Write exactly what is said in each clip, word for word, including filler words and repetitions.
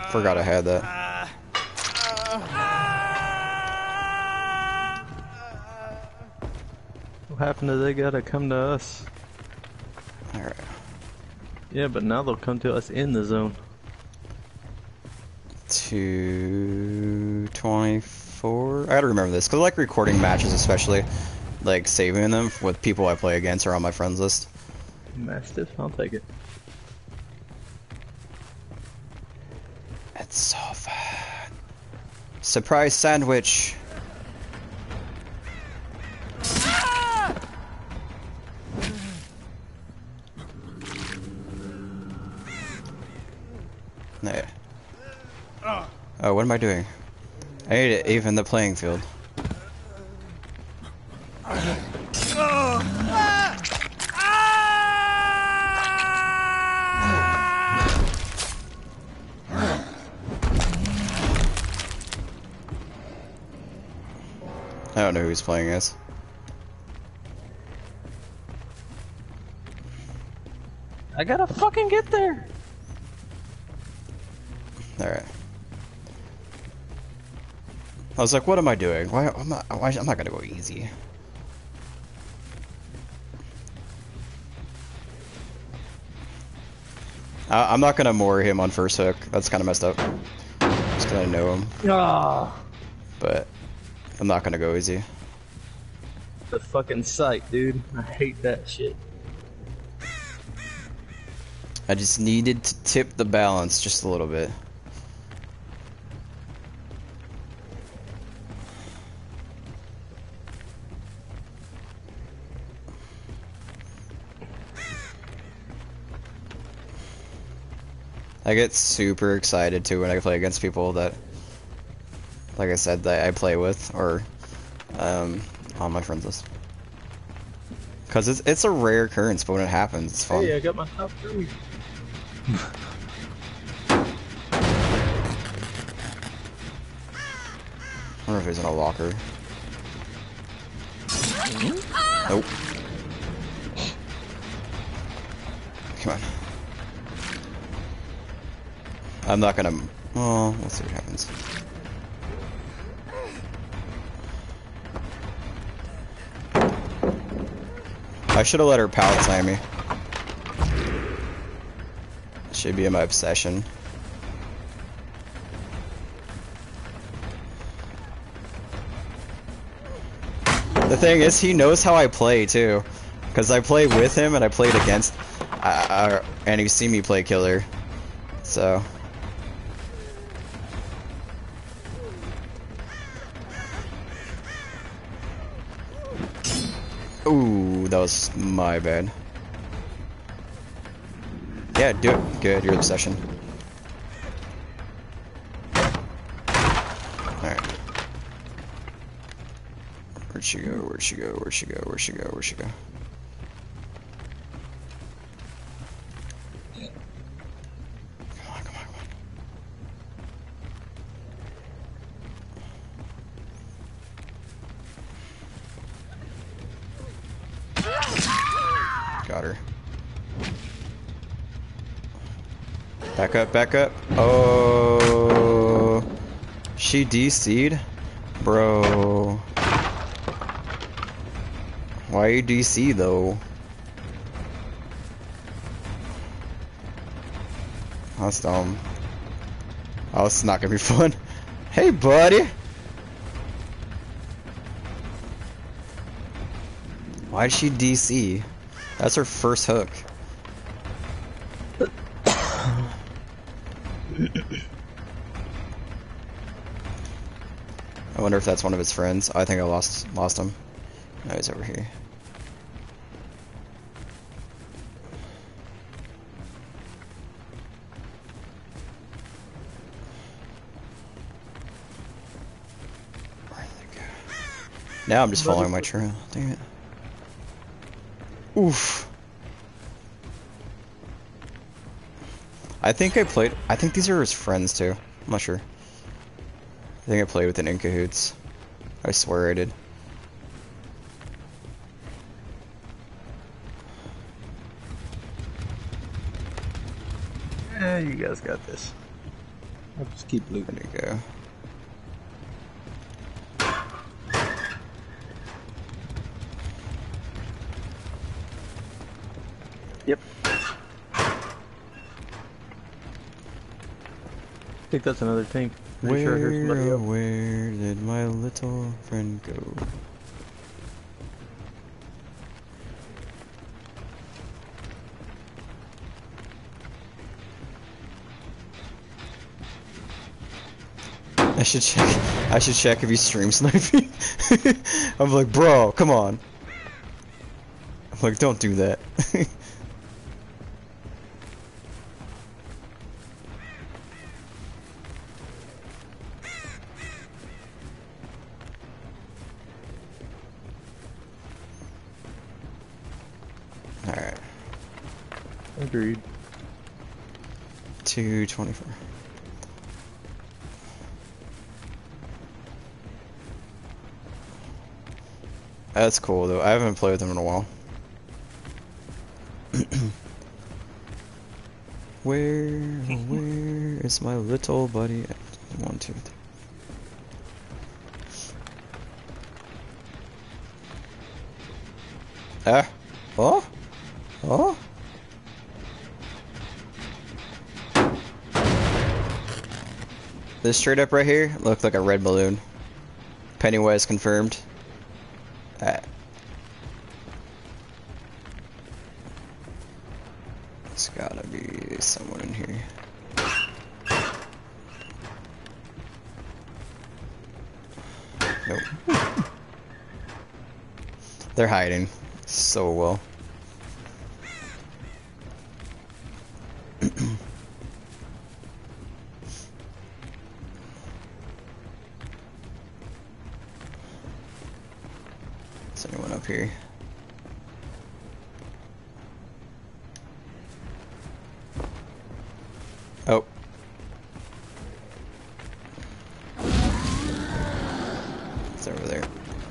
Forgot I had that. What happened to they gotta come to us? Alright. Yeah, but now they'll come to us in the zone. two twenty-four. I gotta remember this, because I like recording matches, especially like saving them with people I play against or on my friends list. Mastiff, I'll take it. It's so fun. Surprise sandwich. No. Oh, what am I doing? I need to even the playing field. I don't know who he's playing as. I gotta fucking get there. Alright. I was like, what am I doing? Why I'm not why, I'm not gonna go easy. I, I'm not gonna moor him on first hook. That's kinda messed up. Just because I know him. Ah. But I'm not gonna go easy. The fucking sight, dude. I hate that shit. I just needed to tip the balance just a little bit. I get super excited too when I play against people that, like I said, that I play with or um, on my friends list. Cause it's it's a rare occurrence, but when it happens, it's fun. Hey, I got my top three. I wonder if he's in a locker. Nope. Come on. I'm not gonna. Well, we'll see what happens. I should have let her power slam me. Should be my obsession. The thing is, he knows how I play too, because I play with him and I played against, uh, and he's seen me play killer, so. Ooh, that was my bad. Yeah, do it. Good, you're obsession. Alright. Where'd she go? Where'd she go? Where'd she go? Where'd she go? Where'd she go? Come on, come on, come on. Got her. Back up, back up. Oh, she D C'd? Bro. Why you D C though? That's dumb. Oh, it's not gonna be fun. Hey, buddy. Why'd she D C? That's her first hook. I wonder if that's one of his friends. I think I lost lost him. No, he's over here. Where did they go? Now I'm just following my trail. Dang it. Oof. I think I played. I think these are his friends too. I'm not sure. I think I played with an in cahoots. I swear I did. Yeah, you guys got this. I'll just keep looting. There you go. Yep. I think that's another thing. Pretty Where, sure I heard somebody oh, else. where did my little friend go? I should check. I should check if he's stream sniping. I'm like, bro, come on. I'm like, don't do that. Alright. Agreed. two twenty-four. That's cool though. I haven't played with him in a while. Where, oh, where is my little buddy? One, two, three. Ah. Oh? Oh? This straight up right here looked like a red balloon. Pennywise confirmed. Ah. There's gotta be someone in here. Nope. They're hiding so well. Is anyone up here? Oh. It's over there.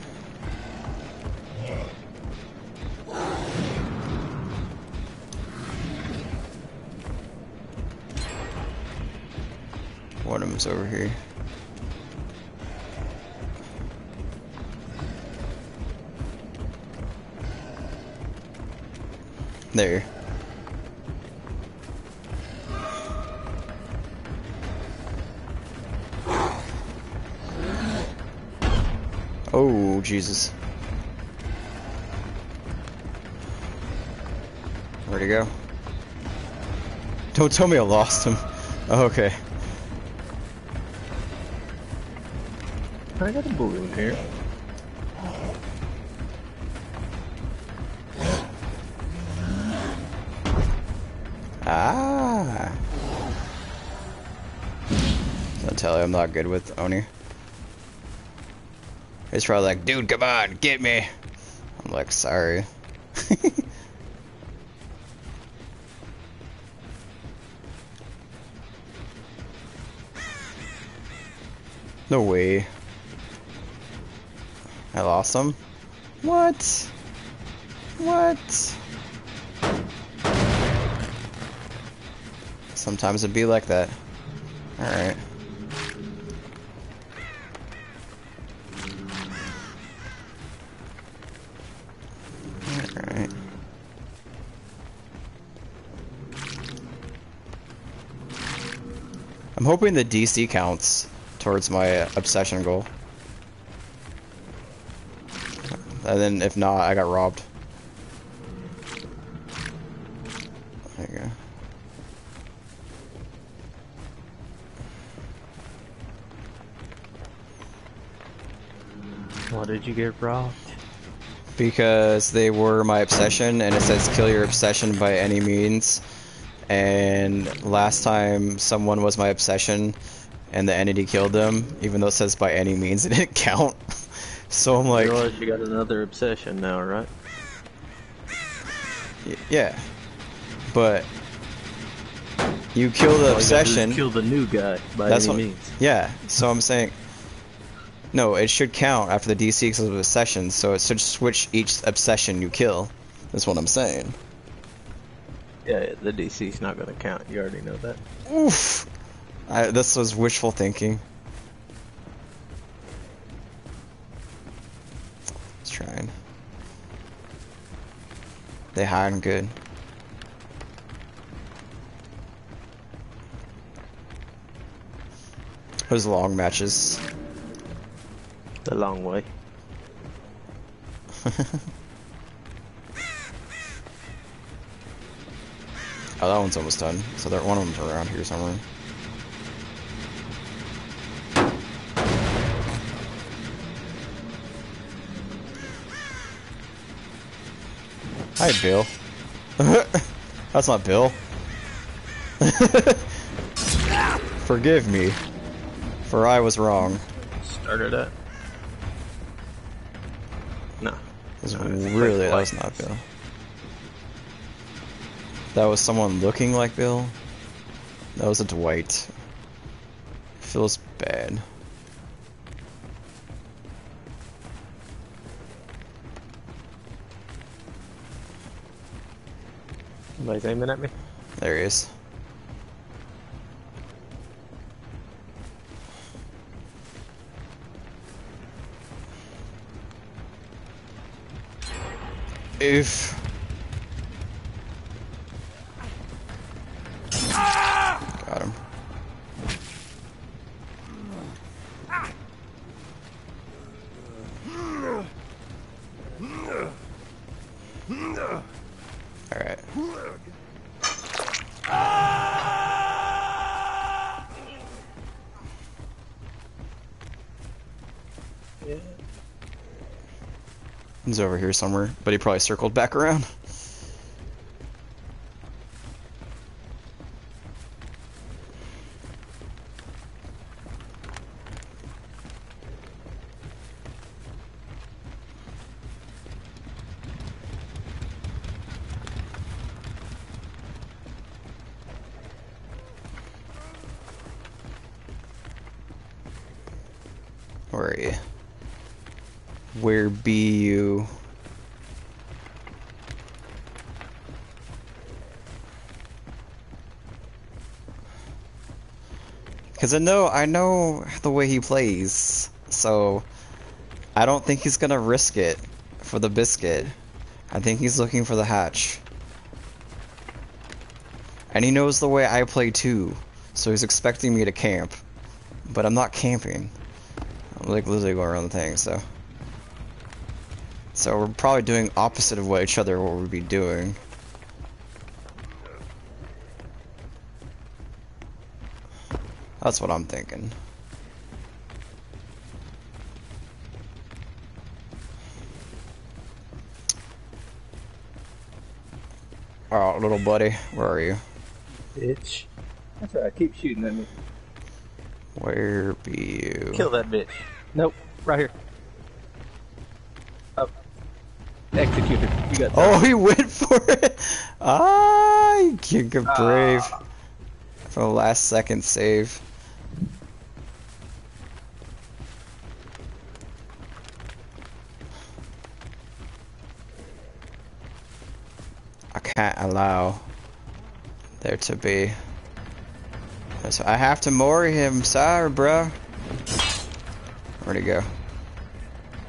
One of them's over here. There. Oh, Jesus. Where'd he go? Don't tell me I lost him. Oh, okay. I got a balloon here. Ah. I'll tell you, I'm not good with Oni. He's probably like, dude, come on, get me. I'm like, sorry. No way. I lost him? What? What? Sometimes it'd be like that. Alright. Alright. I'm hoping the D C counts towards my uh, obsession goal. And then if not, I got robbed. There you go. Why did you get robbed? Because they were my obsession, and it says kill your obsession by any means. And last time someone was my obsession, and the entity killed them, even though it says by any means, it didn't count. So I'm like, You realize you got another obsession now, right? y yeah, but you kill the All you gotta do is obsession. kill the new guy by That's any what. means. Yeah. So I'm saying, no, it should count after the D C because of obsession. So it should switch each obsession you kill. That's what I'm saying. Yeah, the D C's not gonna count. You already know that. Oof. I, this was wishful thinking. Let's try and... They hide good. Those long matches. The long way. Oh, that one's almost done. So there, one of them's around here somewhere. Hi, Bill. That's not Bill. Forgive me, for I was wrong. Started it. No. This no really, that was not Bill. That was someone looking like Bill. That was a Dwight. Feels bad. Somebody's aiming at me. There he is. Oof. Got him. All right. Yeah. He's over here somewhere, but he probably circled back around. Where are you? Where be you? Because I know, I know the way he plays, so I don't think he's gonna risk it for the biscuit. I think he's looking for the hatch. And he knows the way I play too, so he's expecting me to camp. But I'm not camping. I'm like literally going around the thing, so. So we're probably doing opposite of what each other what we'd be doing. That's what I'm thinking. Oh, little buddy, where are you? Bitch. That's right, keep shooting at me. Where be you? Kill that bitch. Nope, right here. Up. Executed. You got Oh, he went for it! Ah, you can't get brave. Ah. For the last second save. I can't allow there to be. So I have to moor him, sorry, bro. Where'd he go?